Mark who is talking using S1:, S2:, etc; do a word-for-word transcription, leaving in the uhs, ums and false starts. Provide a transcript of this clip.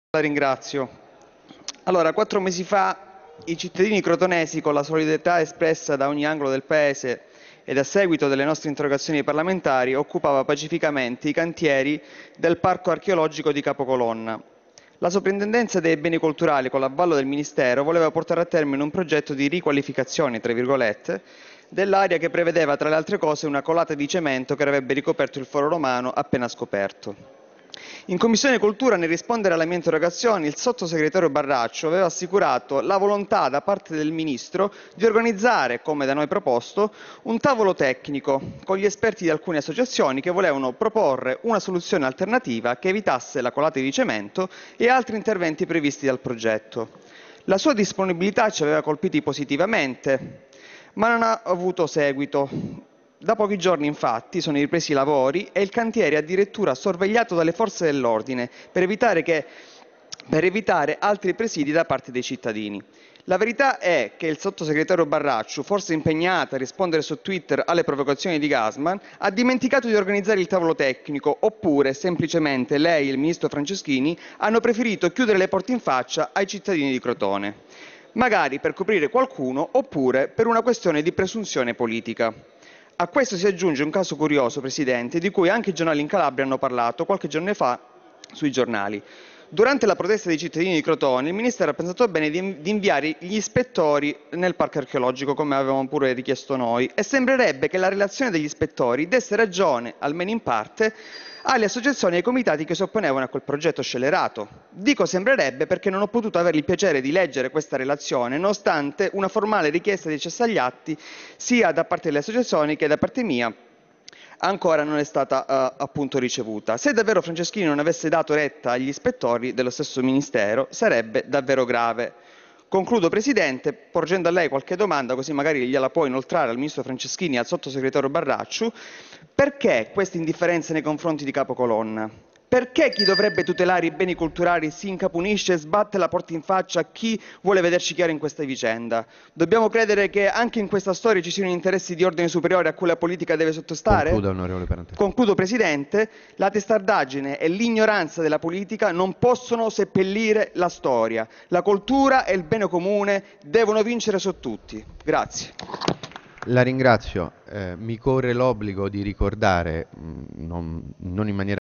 S1: La ringrazio. Allora, quattro mesi fa i cittadini crotonesi, con la solidarietà espressa da ogni angolo del paese ed a seguito delle nostre interrogazioni parlamentari, occupava pacificamente i cantieri del parco archeologico di Capocolonna. La Soprintendenza dei Beni Culturali, con l'avvallo del Ministero, voleva portare a termine un progetto di riqualificazione, tra virgolette, dell'area che prevedeva, tra le altre cose, una colata di cemento che avrebbe ricoperto il foro romano appena scoperto. In Commissione Cultura, nel rispondere alle mie interrogazioni, il sottosegretario Barraccio aveva assicurato la volontà da parte del Ministro di organizzare, come da noi proposto, un tavolo tecnico con gli esperti di alcune associazioni che volevano proporre una soluzione alternativa che evitasse la colata di cemento e altri interventi previsti dal progetto. La sua disponibilità ci aveva colpiti positivamente, ma non ha avuto seguito. Da pochi giorni, infatti, sono ripresi i lavori e il cantiere è addirittura sorvegliato dalle forze dell'ordine per evitare, che, per evitare altri presidi da parte dei cittadini. La verità è che il sottosegretario Barraccio, forse impegnato a rispondere su Twitter alle provocazioni di Gassman, ha dimenticato di organizzare il tavolo tecnico, oppure semplicemente lei e il ministro Franceschini hanno preferito chiudere le porte in faccia ai cittadini di Crotone, magari per coprire qualcuno oppure per una questione di presunzione politica. A questo si aggiunge un caso curioso, Presidente, di cui anche i giornali in Calabria hanno parlato qualche giorno fa sui giornali. Durante la protesta dei cittadini di Crotone, il Ministero ha pensato bene di, di inviare gli ispettori nel parco archeologico, come avevamo pure richiesto noi, e sembrerebbe che la relazione degli ispettori desse ragione, almeno in parte, alle associazioni e ai comitati che si opponevano a quel progetto scellerato. Dico sembrerebbe perché non ho potuto avere il piacere di leggere questa relazione, nonostante una formale richiesta di cessa agli atti sia da parte delle associazioni che da parte mia ancora non è stata uh, appunto ricevuta. Se davvero Franceschini non avesse dato retta agli ispettori dello stesso Ministero, sarebbe davvero grave. Concludo, Presidente, porgendo a lei qualche domanda, così magari gliela può inoltrare al Ministro Franceschini e al Sottosegretario Barracciu. Perché questa indifferenza nei confronti di Capocolonna? Perché chi dovrebbe tutelare i beni culturali si incapunisce e sbatte la porta in faccia a chi vuole vederci chiaro in questa vicenda? Dobbiamo credere che anche in questa storia ci siano interessi di ordine superiore a cui la politica deve sottostare?
S2: Concluda, onorevole Parente.
S1: Concludo, Presidente. La testardaggine e l'ignoranza della politica non possono seppellire la storia. La cultura e il bene comune devono vincere su tutti. Grazie.
S2: La ringrazio. Eh, mi corre l'obbligo di ricordare, mh, non, non in maniera